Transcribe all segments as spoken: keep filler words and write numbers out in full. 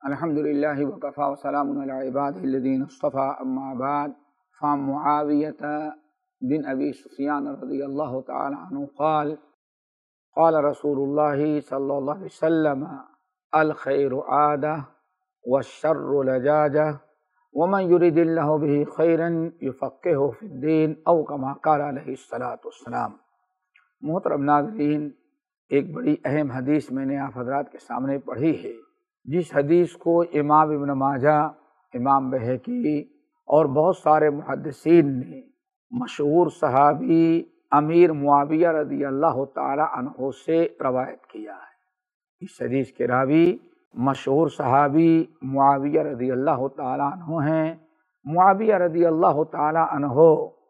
الحمد لله وكفى وسلام على عباده الذين اصطفى أما بعد. فعن معاوية بن أبي سفيان رضي الله تعالى عنه قال قال رسول الله صلى الله عليه وسلم الخير عادة والشر لجاجة ومن يرد الله به خيرا يفقهه في الدين أو كما قال عليه الصلاة والسلام. محترم ناظرین، ایک بڑی اہم حدیث میں نے آپ حضرات کے سامنے پڑھی ہے، جس حدیث کو امام ابن ماجہ، امام بہقی اور بہت سارے محدثین نے مشہور صحابی امیر معاویہ رضی اللہ تعالی عنہ سے روایت کیا ہے۔ اس حدیث کے راوی مشہور صحابی معاویہ رضی اللہ تعالی عنہ ہیں۔ معاویہ رضی اللہ تعالی عنہ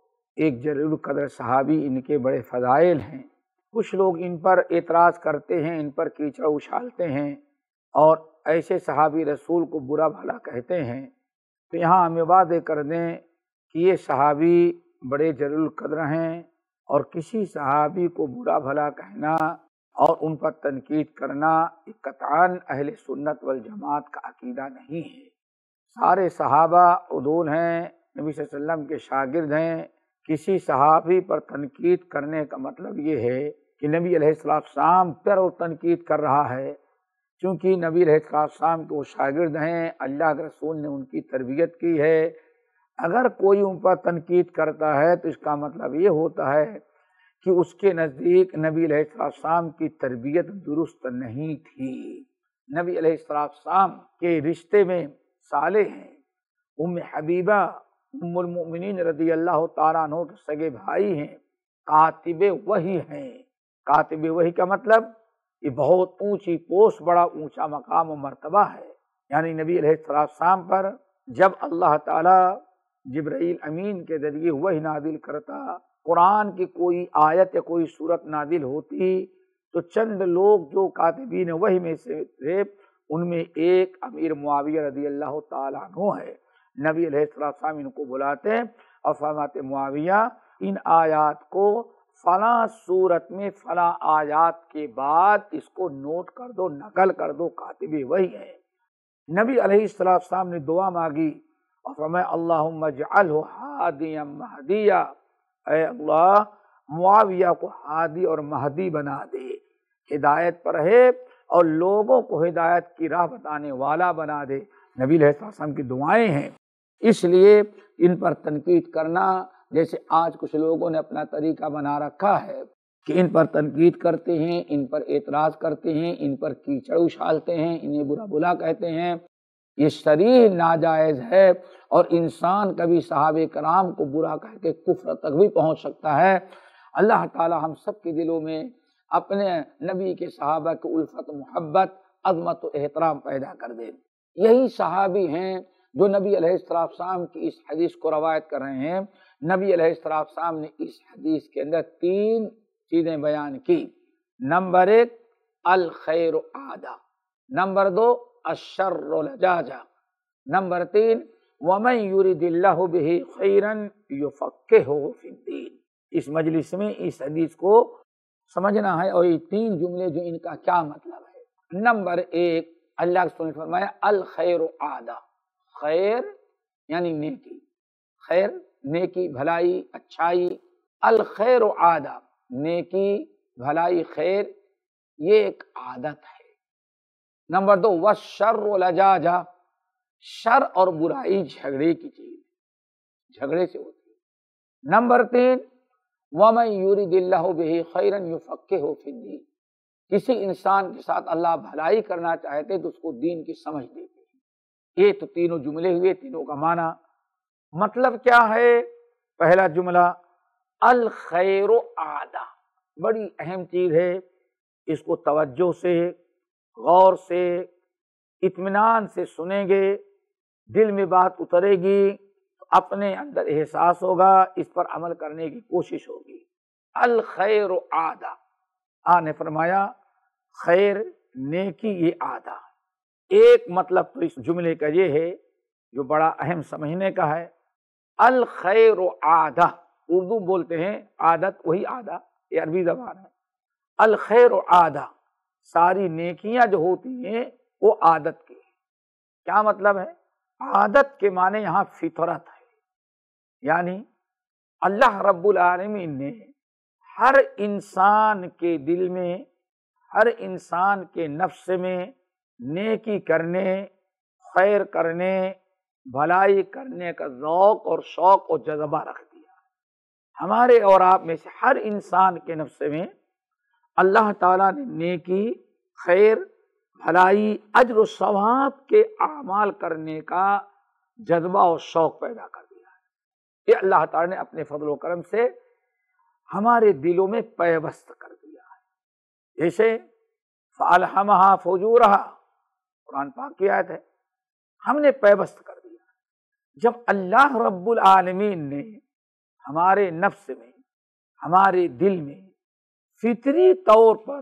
ایک جلیل القدر صحابی، ان کے بڑے فضائل ہیں۔ کچھ لوگ ان پر اعتراض کرتے ہیں، ان پر کیچڑ اچھالتے ہیں اور ایسے صحابی رسول کو برا بھلا کہتے ہیں۔ تو یہاں ہم یہ واضح کر دیں کہ یہ صحابی بڑے جلیل القدر ہیں، اور کسی صحابی کو برا بھلا کہنا اور ان پر تنقید کرنا قطعاً اہل سنت والجماعت کا عقیدہ نہیں ہے۔ سارے صحابہ عدول ہیں، نبی صلی اللہ علیہ وسلم کے شاگرد ہیں۔ کسی صحابی پر تنقید کرنے کا مطلب یہ ہے کہ نبی علیہ السلام پر وہ تنقید کر رہا ہے، چونکہ نبی علیہ السلام کے وہ شاگرد ہیں، اللہ کے رسول نے ان کی تربیت کی ہے۔ اگر کوئی ان پر تنقید کرتا ہے تو اس کا مطلب یہ ہوتا ہے کہ اس کے نزدیک نبی علیہ السلام کی تربیت درست نہیں تھی۔ نبی علیہ السلام کے رشتے میں صالح ہیں، ام حبیبہ ام المؤمنین رضی اللہ تعالیٰ عنہ کے سگے بھائی ہیں، کاتب وحی ہیں۔ کاتب وحی کا مطلب یہ بہت اونچی پوسٹ، بڑا اونچا مقام و مرتبہ ہے۔ یعنی نبی علیہ السلام پر جب اللہ تعالیٰ جبرائیل امین کے ذریعے وحی نازل کرتا، قرآن کی کوئی آیت یا کوئی صورت نازل ہوتی، تو چند لوگ جو کاتبین وحی میں سے تھے، ان میں ایک امیر معاویہ رضی اللہ تعالیٰ عنہ ہے۔ نبی علیہ السلام ان کو بلاتے اور فرماتے معاویہ ان آیات کو فلاں صورت میں فلاں آیات کے بعد اس کو نوٹ کر دو، نقل کر دو، کاتب وحی ہے۔ نبی علیہ السلام نے دعا مانگی اور فرمایا اللہم اجعلہ ہادیا مہدیا، اے اللہ معاویہ کو ہادی اور مہدی بنا دے، ہدایت پر ہے اور لوگوں کو ہدایت کی راہ بتانے والا بنا دے۔ نبی علیہ السلام کی دعائیں ہیں، اس لیے ان پر تنقید کرنا، جیسے آج کچھ لوگوں نے اپنا طریقہ بنا رکھا ہے کہ ان پر تنقید کرتے ہیں، ان پر اعتراض کرتے ہیں، ان پر کیچڑ اچھالتے ہیں، انہیں برا بھلا کہتے ہیں، یہ صریح ناجائز ہے، اور انسان کبھی صحابہ کرام کو برا کہہ کے کفر تک بھی پہنچ سکتا ہے۔ اللہ تعالی ہم سب کے دلوں میں اپنے نبی کے صحابہ کی الفت، محبت، عظمت و احترام پیدا کر دے۔ یہی صحابی ہیں جو نبی علیہ السلام کی اس حدیث کو روایت کر رہے ہیں۔ نبی علیہ السلام نے اس حدیث کے اندر تین چیزیں بیان کی۔ نمبر ایک الخیر عادہ، نمبر دو الشر لجاجہ، نمبر تین ومن یرد اللہ بہ خیرا یفقہہ فی الدین۔ اس مجلس میں اس حدیث کو سمجھنا ہے، اور یہ تین جملے جو ان کا کیا مطلب ہے۔ نمبر ایک، اللہ کے رسول نے فرمایا الخیر عادہ، خیر یعنی نیکی، خیر نیکی، بھلائی، اچھائی۔ الخیر عادہ، نیکی، بھلائی، خیر، یہ ایک عادت ہے۔ نمبر دو والشر لجاجہ، شر اور برائی جھگڑے کی چیز، جھگڑے سے ہوتی ہے۔ نمبر تین وَمَن يُرِدِ اللَّهُ بِهِ خَيْرًا يُفَقِّهُ فِي الدِّينِ، کسی انسان کے ساتھ اللہ بھلائی کرنا چاہتے تو اس کو دین کی سمجھ دیتے ہیں۔ یہ تو تینوں جملے ہوئے، تینوں کا معنی مطلب کیا ہے؟ پہلا جملہ الخیر عادہ، بڑی اہم چیز ہے، اس کو توجہ سے، غور سے، اطمینان سے سنیں گے، دل میں بات اترے گی تو اپنے اندر احساس ہوگا، اس پر عمل کرنے کی کوشش ہوگی۔ الخیر عادہ، آقا نے فرمایا خیر، نیکی، یہ عادہ۔ ایک مطلب تو اس جملے کا یہ ہے جو بڑا اہم سمجھنے کا ہے، الخیر عادہ، اردو بولتے ہیں عادت، وہی عادہ، یہ عربی زبان ہے۔ الخیر عادہ، ساری نیکیاں جو ہوتی ہیں وہ عادت کی، کیا مطلب ہے؟ عادت کے معنی یہاں فطرت ہے، یعنی اللہ رب العالمین نے ہر انسان کے دل میں، ہر انسان کے نفس میں نیکی کرنے، خیر کرنے، بھلائی کرنے کا ذوق اور شوق اور جذبہ رکھ دیا۔ ہمارے اور آپ میں سے ہر انسان کے نفس میں اللہ تعالیٰ نے نیکی، خیر، بھلائی، اجر و ثواب کے اعمال کرنے کا جذبہ اور شوق پیدا کر دیا ہے۔ یہ اللہ تعالیٰ نے اپنے فضل و کرم سے ہمارے دلوں میں پیوست کر دیا ہے۔ جیسے فَأَلْهَمَهَا فُجُورَهَا، قرآن پاک کی آیت ہے، ہم نے پیوست کر دیا۔ جب اللہ رب العالمین نے ہمارے نفس میں، ہمارے دل میں فطری طور پر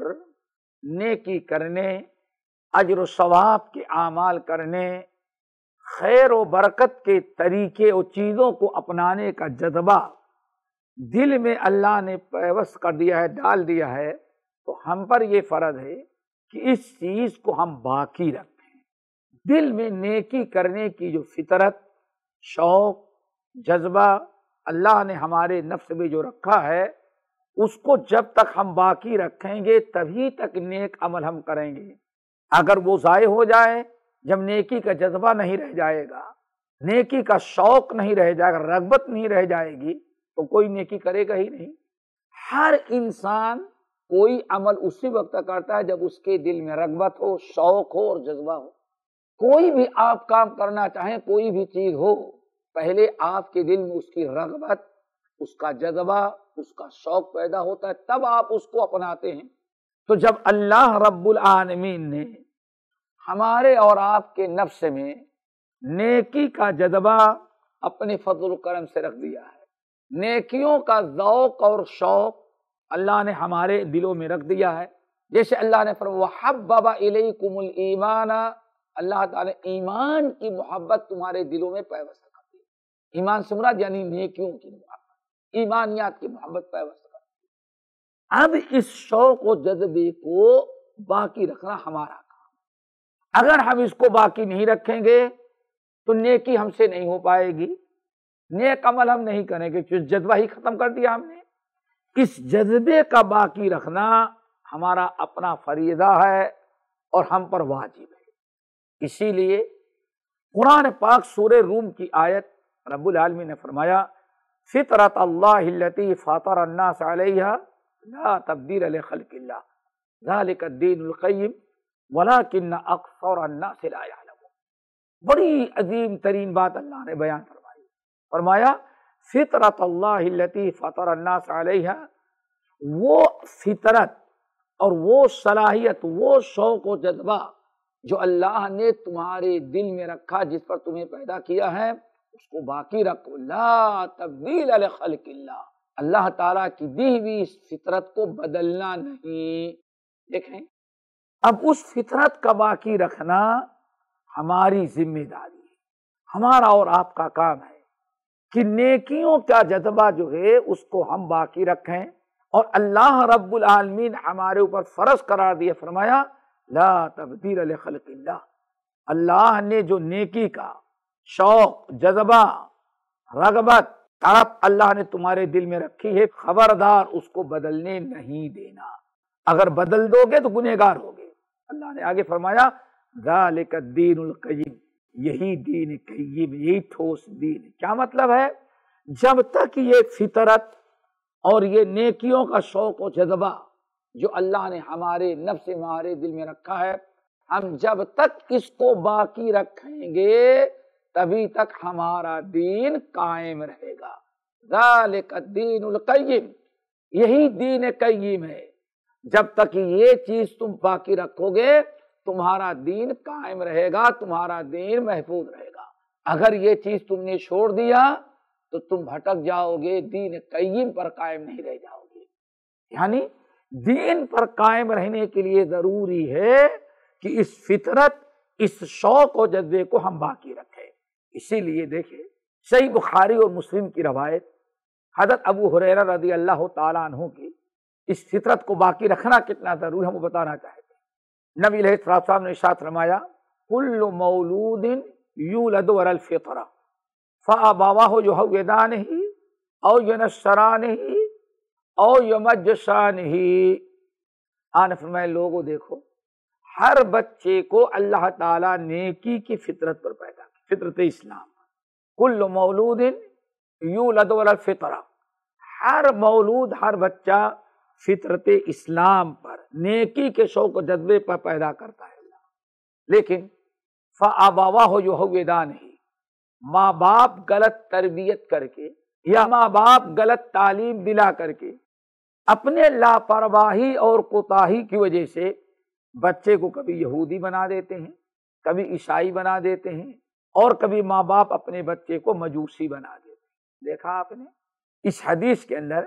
نیکی کرنے، اجر و ثواب کے اعمال کرنے، خیر و برکت کے طریقے اور چیزوں کو اپنانے کا جذبہ دل میں اللہ نے پیوست کر دیا ہے، ڈال دیا ہے، تو ہم پر یہ فرض ہے کہ اس چیز کو ہم باقی رکھیں۔ دل میں نیکی کرنے کی جو فطرت، شوق، جذبہ اللہ نے ہمارے نفس میں جو رکھا ہے، اس کو جب تک ہم باقی رکھیں گے تبھی تک نیک عمل ہم کریں گے۔ اگر وہ ضائع ہو جائے، جب نیکی کا جذبہ نہیں رہ جائے گا، نیکی کا شوق نہیں رہ جائے گا، رغبت نہیں رہ جائے گی، تو کوئی نیکی کرے گا ہی نہیں۔ ہر انسان کوئی عمل اسی وقت کرتا ہے جب اس کے دل میں رغبت ہو، شوق ہو اور جذبہ ہو۔ کوئی بھی آپ کام کرنا چاہیں، کوئی بھی چیز ہو، پہلے آپ کے دل میں اس کی رغبت، اس کا جذبہ، اس کا شوق پیدا ہوتا ہے، تب آپ اس کو اپناتے ہیں۔ تو جب اللہ رب العالمین نے ہمارے اور آپ کے نفس میں نیکی کا جذبہ اپنے فضل و کرم سے رکھ دیا ہے، نیکیوں کا ذوق اور شوق اللہ نے ہمارے دلوں میں رکھ دیا ہے، جیسے اللہ نے فرمایا وَحَبَّبَ إِلَيْكُمُ الْإِيمَانَ، اللہ تعالیٰ نے ایمان کی محبت تمہارے دلوں میں پیوست کر دی۔ ایمان سے مراد یعنی نیکیوں کی محبت، ایمانیات کی محبت پیوست کر دی۔ اب اس شوق و جذبے کو باقی رکھنا ہمارا کام۔ اگر ہم اس کو باقی نہیں رکھیں گے تو نیکی ہم سے نہیں ہو پائے گی، نیک عمل ہم نہیں کریں گے، جو جذبہ ہی ختم کر دیا ہم نے۔ اس جذبے کا باقی رکھنا ہمارا اپنا فریضہ ہے اور ہم پر واجب ہے۔ اسی لیے قرآن پاک سورہ روم کی آیت رب العالمین نے فرمایا فطرت اللہ التی فاطر الناس علیہا لا تبدیل لخلق اللہ ذالک الدین القیم ولکن اکثر الناس لا یعلمون۔ بڑی عظیم ترین بات اللہ نے بیان فرمائی، فرمایا فطرت اللہ التی فطر الناس علیہا، وہ فطرت اور وہ صلاحیت، وہ شوق و جذبہ جو اللہ نے تمہارے دل میں رکھا، جس پر تمہیں پیدا کیا ہے، اس کو باقی رکھو۔ لا تبدیل لخلق اللہ، اللہ تعالیٰ کی دی ہوئی اس فطرت کو بدلنا نہیں۔ دیکھیں، اب اس فطرت کا باقی رکھنا ہماری ذمہ داری ہے، ہمارا اور آپ کا کام ہے کہ نیکیوں کا جذبہ جو ہے اس کو ہم باقی رکھیں، اور اللہ رب العالمین ہمارے اوپر فرض قرار دیا، فرمایا لا تبدیل لخلق اللہ، اللہ نے جو نیکی کا شوق، جذبہ، رغبت، طرف اللہ نے تمہارے دل میں رکھی ہے، خبردار اس کو بدلنے نہیں دینا۔ اگر بدل دو گے تو گنہگار ہوگے۔ اللہ نے آگے فرمایا ذالک الدین القیم، یہی دین قیم، یہی ٹھوس دین ہے۔ کیا مطلب ہے؟ جب تک یہ فطرت اور یہ نیکیوں کا شوق و جذبہ جو اللہ نے ہمارے نفس ہمارے دل میں رکھا ہے، ہم جب تک اس کو باقی رکھیں گے تبھی تک ہمارا دین قائم رہے گا۔ ذالک الدین القیم، یہی دین قیم ہے۔ جب تک یہ چیز تم باقی رکھو گے تمہارا دین قائم رہے گا، تمہارا دین محفوظ رہے گا۔ اگر یہ چیز تم نے چھوڑ دیا تو تم بھٹک جاؤ گے، دین قیم پر قائم نہیں رہ جاؤ گے۔ یعنی دین پر قائم رہنے کے لیے ضروری ہے کہ اس فطرت، اس شوق و جذبے کو ہم باقی رکھیں۔ اسی لیے دیکھیں صحیح بخاری اور مسلم کی روایت، حضرت ابو ہریرہ رضی اللہ تعالیٰ عنہ کی اس فطرت کو باقی رکھنا کتنا ضروری ہے وہ بتانا چاہتے ہیں۔ نبی علیہ الصلوۃ والسلام نے ارشاد فرمایا کل مولود یولد علی الفطرہ فابواہ یہودانہ او ینصرانہ او یمجسانہ۔ آن فرمائے لوگوں دیکھو، ہر بچے کو اللہ تعالیٰ نیکی کی فطرت پر پیدا کی، فطرت اسلام۔ کل مولود یولد علی الفطرہ، ہر مولود، ہر بچہ فطرت اسلام پر، نیکی کے شوق و جذبے پر پیدا کرتا ہے اللہ۔ لیکن فابواہ یہودانہ، ماں باپ غلط تربیت کر کے یا ماں باپ غلط تعلیم دلا کر کے اپنے لاپرواہی اور کوتاہی کی وجہ سے بچے کو کبھی یہودی بنا دیتے ہیں، کبھی عیسائی بنا دیتے ہیں، اور کبھی ماں باپ اپنے بچے کو مجوسی بنا دیتے ہیں۔ دیکھا آپ نے اس حدیث کے اندر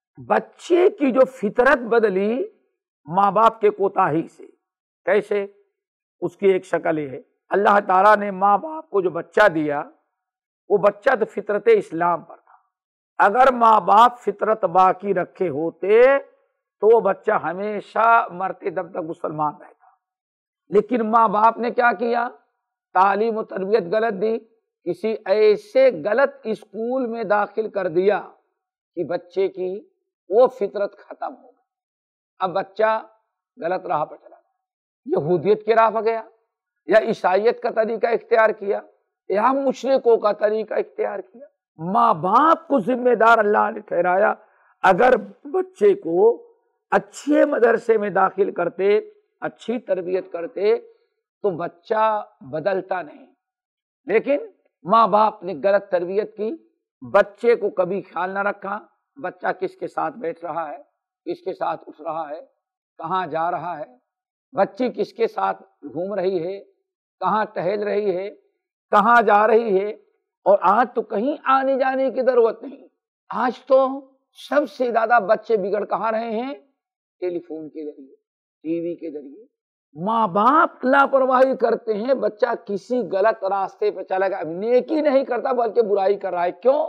بچے کی جو فطرت بدلی ماں باپ کے کوتاہی سے۔ کیسے؟ اس کی ایک شکل یہ ہے، اللہ تعالیٰ نے ماں باپ کو جو بچہ دیا، وہ بچہ تو فطرت اسلام پر تھا۔ اگر ماں باپ فطرت باقی رکھے ہوتے تو وہ بچہ ہمیشہ مرتے دم تک مسلمان رہتا۔ لیکن ماں باپ نے کیا کیا؟ تعلیم و تربیت غلط دی، کسی ایسے غلط اسکول میں داخل کر دیا کہ بچے کی وہ فطرت ختم ہو گئی۔ اب بچہ غلط راہ پر چلا گیا، یہودیت کی راہ پر گیا، یا عیسائیت کا طریقہ اختیار کیا، یا مشرکوں کا طریقہ اختیار کیا۔ ماں باپ کو ذمہ دار اللہ نے ٹھہرایا۔ اگر بچے کو اچھے مدرسے میں داخل کرتے، اچھی تربیت کرتے تو بچہ بدلتا نہیں، لیکن ماں باپ نے غلط تربیت کی، بچے کو کبھی خیال نہ رکھا بچہ کس کے ساتھ بیٹھ رہا ہے، کس کے ساتھ اٹھ رہا ہے، کہاں جا رہا ہے، بچی کس کے ساتھ گھوم رہی ہے، کہاں ٹہل رہی ہے، کہاں جا رہی ہے۔ اور آج تو کہیں آنے جانے کی ضرورت نہیں، آج تو سب سے زیادہ بچے بگڑ کہاں رہے ہیں؟ ٹیلی فون کے ذریعے، ٹی وی کے ذریعے۔ ماں باپ لاپرواہی کرتے ہیں، بچہ کسی غلط راستے پہ چلا گیا، نیکی نہیں کرتا بلکہ برائی کر رہا ہے۔ کیوں؟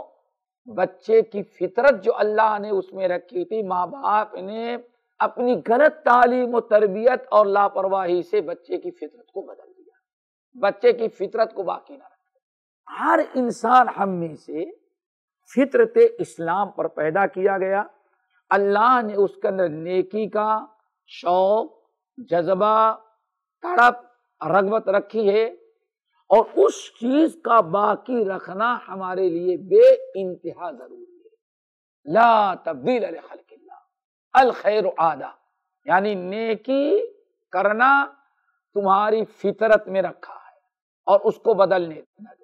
بچے کی فطرت جو اللہ نے اس میں رکھی تھی، ماں باپ نے اپنی غلط تعلیم و تربیت اور لاپرواہی سے بچے کی فطرت کو بدل دیا، بچے کی فطرت کو باقی نہ رکھا۔ ہر انسان ہم میں سے فطرت اسلام پر پیدا کیا گیا، اللہ نے اس کے اندر نیکی کا شوق، جذبہ، تڑپ، رغبت رکھی ہے، اور اس چیز کا باقی رکھنا ہمارے لیے بے انتہا ضروری ہے۔ لا تبدیل لخلق اللہ، الخیر عادہ، یعنی نیکی کرنا تمہاری فطرت میں رکھا ہے اور اس کو بدلنے نہ دو۔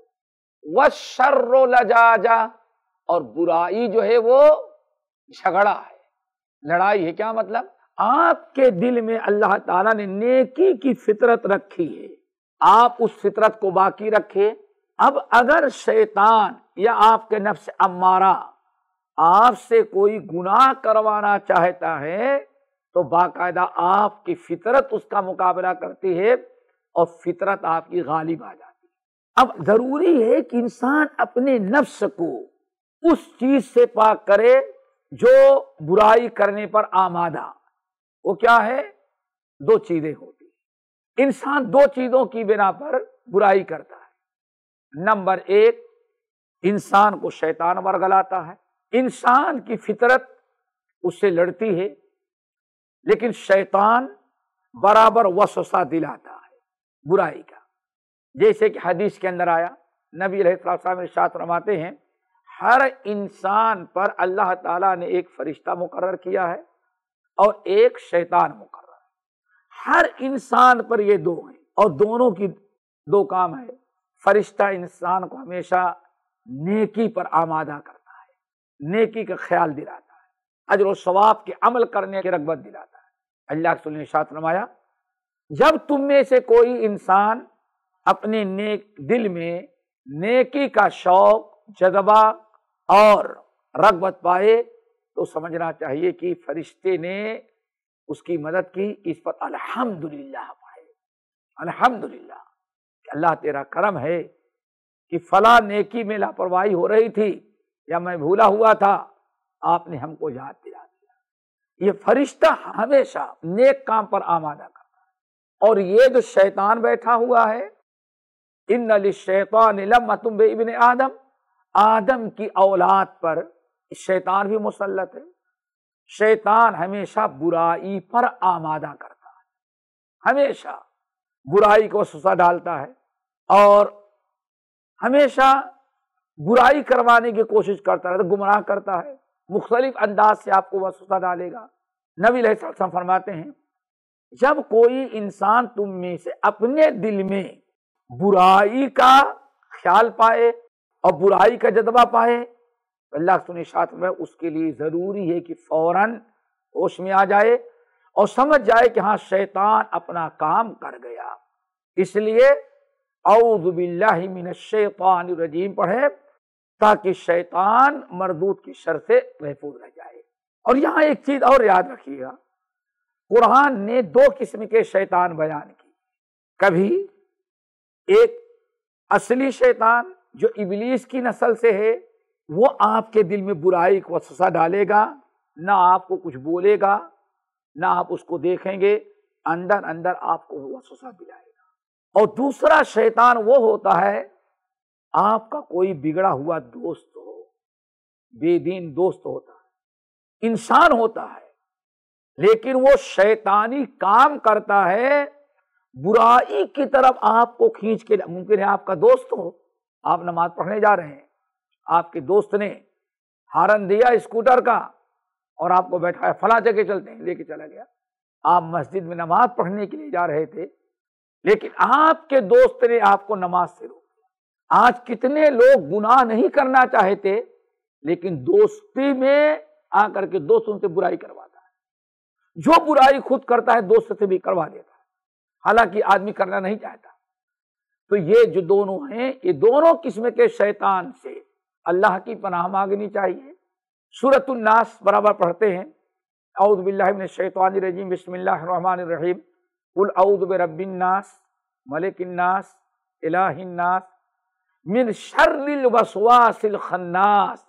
والشر لجاجہ، اور برائی جو ہے وہ جھگڑا ہے، لڑائی ہے۔ کیا مطلب؟ آپ کے دل میں اللہ تعالیٰ نے نیکی کی فطرت رکھی ہے، آپ اس فطرت کو باقی رکھے۔ اب اگر شیطان یا آپ کے نفس امارہ آپ سے کوئی گناہ کروانا چاہتا ہے تو باقاعدہ آپ کی فطرت اس کا مقابلہ کرتی ہے اور فطرت آپ کی غالب آ جاتی ہے۔ اب ضروری ہے کہ انسان اپنے نفس کو اس چیز سے پاک کرے جو برائی کرنے پر آمادہ۔ وہ کیا ہے؟ دو چیزیں ہوتی ہیں، انسان دو چیزوں کی بنا پر برائی کرتا ہے۔ نمبر ایک، انسان کو شیطان ورگلاتا ہے، انسان کی فطرت اس سے لڑتی ہے، لیکن شیطان برابر وسوسہ دلاتا ہے برائی کا۔ جیسے کہ حدیث کے اندر آیا، نبی علیہ السلام ارشاد فرماتے ہیں، ہر انسان پر اللہ تعالیٰ نے ایک فرشتہ مقرر کیا ہے اور ایک شیطان مقرر ہے۔ ہر انسان پر یہ دو ہیں، اور دونوں کی دو کام ہے۔ فرشتہ انسان کو ہمیشہ نیکی پر آمادہ کرتا ہے، نیکی کا خیال دلاتا ہے، اجر و ثواب کے عمل کرنے کی رغبت دلاتا ہے۔ اللہ کے رسول نے ارشاد فرمایا، جب تم میں سے کوئی انسان اپنے نیک دل میں نیکی کا شوق، جذبہ اور رغبت پائے تو سمجھنا چاہیے کہ فرشتے نے اس کی مدد کی، اس پر الحمدللہ پائے، الحمدللہ کہ اللہ تیرا کرم ہے کہ فلاں نیکی میں لاپرواہی ہو رہی تھی یا میں بھولا ہوا تھا، آپ نے ہم کو یاد دلا دیا۔ یہ فرشتہ ہمیشہ نیک کام پر آمادہ کرتا ہے، اور یہ جو شیطان بیٹھا ہوا ہے ان للشیطان لمۃ بابن آدم، آدم کی اولاد پر شیطان بھی مسلط ہے۔ شیطان ہمیشہ برائی پر آمادہ کرتا ہے، ہمیشہ برائی کو وسوسہ ڈالتا ہے اور ہمیشہ برائی کروانے کی کوشش کرتا ہے، گمراہ کرتا ہے، مختلف انداز سے آپ کو وسوسہ ڈالے گا۔ نبی علیہ الصلوۃ والسلام فرماتے ہیں جب کوئی انسان تم میں سے اپنے دل میں برائی کا خیال پائے اور برائی کا جذبہ پائے، اللہ سن اشارت میں اس کے لیے ضروری ہے کہ فوراً ہوش میں آ جائے اور سمجھ جائے کہ ہاں شیطان اپنا کام کر گیا۔ اس لیے اعوذ باللہ من الشیطان الرجیم پڑھے تاکہ شیطان مردود کی شر سے محفوظ رہ جائے۔ اور یہاں ایک چیز اور یاد رکھیے گا، قرآن نے دو قسم کے شیطان بیان کی، کبھی ایک اصلی شیطان جو ابلیس کی نسل سے ہے، وہ آپ کے دل میں برائی کو وسوسہ ڈالے گا، نہ آپ کو کچھ بولے گا، نہ آپ اس کو دیکھیں گے، اندر اندر آپ کو وسوسہ دلائے گا۔ اور دوسرا شیطان وہ ہوتا ہے آپ کا کوئی بگڑا ہوا دوست ہو، بے دین دوست ہوتا ہے، انسان ہوتا ہے، لیکن وہ شیطانی کام کرتا ہے، برائی کی طرف آپ کو کھینچ کے، ممکن ہے آپ کا دوست ہو، آپ نماز پڑھنے جا رہے ہیں، آپ کے دوست نے ہارن دیا اسکوٹر کا اور آپ کو بیٹھایا فلاں جگہ چلتے ہیں، لے کے چلا گیا۔ آپ مسجد میں نماز پڑھنے کے لیے جا رہے تھے، لیکن آپ کے دوست نے آپ کو نماز سے روک دیا۔ آج کتنے لوگ گناہ نہیں کرنا چاہتے لیکن دوستی میں آ کر کے دوست ان سے برائی کرواتا ہے، جو برائی خود کرتا ہے دوست سے بھی کروا دیتا ہے، حالانکہ آدمی کرنا نہیں چاہتا۔ تو یہ جو دونوں ہیں، یہ دونوں قسم کے شیطان سے اللہ کی پناہ مانگنی چاہیے۔ سورۃ الناس برابر پڑھتے ہیں، اعوذ باللہ من الشیطان الرجیم، بسم اللہ الرحمن الرحیم، قل اعوذ برب الناس ملک الناس الہ الناس من شر الوسواس الخناس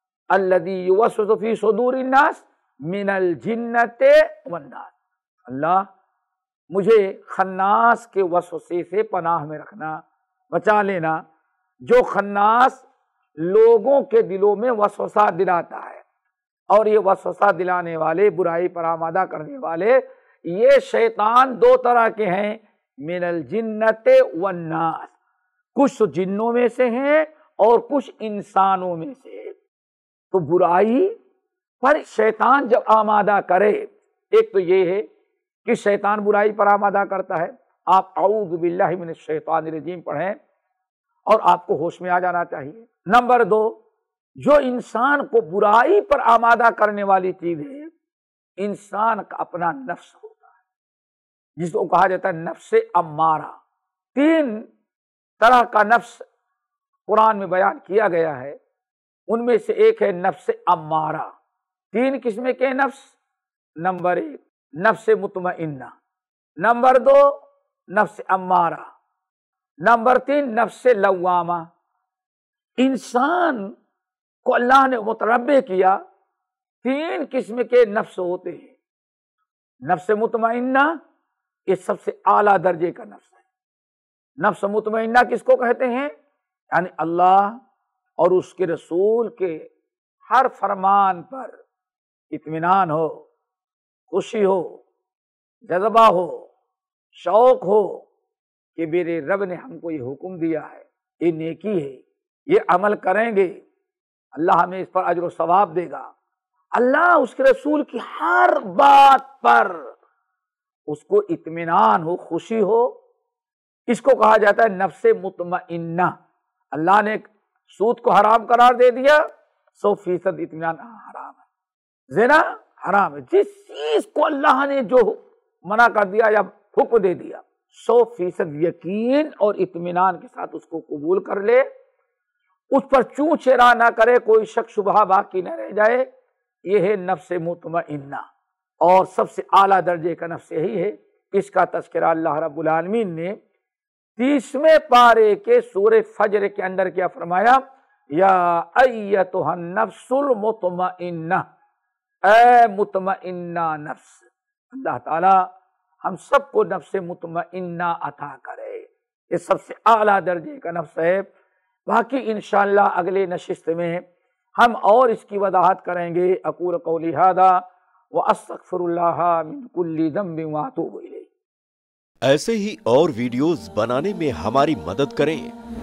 الذی یوسوس فی صدور الناس من الجنۃ والناس۔ اللہ مجھے خناس کے وسوسے سے پناہ میں رکھنا، بچا لینا، جو خناس لوگوں کے دلوں میں وسوسہ دلاتا ہے۔ اور یہ وسوسہ دلانے والے، برائی پر آمادہ کرنے والے، یہ شیطان دو طرح کے ہیں، من الجنۃ والناس، کچھ جنوں میں سے ہیں اور کچھ انسانوں میں سے۔ تو برائی پر شیطان جب آمادہ کرے، ایک تو یہ ہے کہ شیطان برائی پر آمادہ کرتا ہے، آپ اعوذ باللہ من الشیطان الرجیم پڑھیں اور آپ کو ہوش میں آ جانا چاہیے۔ نمبر دو، جو انسان کو برائی پر آمادہ کرنے والی چیز ہے، انسان کا اپنا نفس ہوتا ہے، جس کو کہا جاتا ہے نفس امارہ۔ تین طرح کا نفس قرآن میں بیان کیا گیا ہے، ان میں سے ایک ہے نفس امارہ۔ تین قسم کے نفس، نمبر ایک نفس مطمئنہ، نمبر دو نفس امارہ، نمبر تین نفس لوامہ۔ انسان کو اللہ نے متنبع کیا، تین قسم کے نفس ہوتے ہیں۔ نفس مطمئنہ یہ سب سے اعلیٰ درجے کا نفس ہے۔ نفس مطمئنہ کس کو کہتے ہیں؟ یعنی اللہ اور اس کے رسول کے ہر فرمان پر اطمینان ہو، خوشی ہو، جذبہ ہو، شوق ہو کہ میرے رب نے ہم کو یہ حکم دیا ہے، یہ نیکی ہے، یہ عمل کریں گے، اللہ ہمیں اس پر اجر و ثواب دے گا۔ اللہ اس کے رسول کی ہر بات پر اس کو اطمینان ہو، خوشی ہو، اس کو کہا جاتا ہے نفس مطمئنہ۔ اللہ نے سود کو حرام قرار دے دیا، سو فیصد اطمینان حرام ہے، زنا حرام ہے، جس چیز کو اللہ نے جو منع کر دیا یا حکم دے دیا، سو فیصد یقین اور اطمینان کے ساتھ اس کو قبول کر لے، اس پر چوں چرا نہ کرے، کوئی شک شبہ باقی نہ رہ جائے، یہ ہے نفس مطمئنہ۔ اور سب سے اعلیٰ درجے کا نفس یہی ہے، اس کا تذکرہ اللہ رب العالمین نے تیسویں پارے کے سورہ فجر کے اندر کیا فرمایا؟ یا ایتھا النفس المطمئنہ، اے مطمئنہ نفس۔ اللہ تعالی ہم سب کو نفس مطمئنہ عطا کرے۔ یہ سب سے اعلیٰ درجے کا نفس ہے۔ باقی انشاءاللہ اگلے نشست میں ہم اور اس کی وضاحت کریں گے۔ اقول قولی ھذا واستغفر اللہ من کل ذنب واتوب الیہ۔ ایسے ہی اور ویڈیوز بنانے میں ہماری مدد کریں۔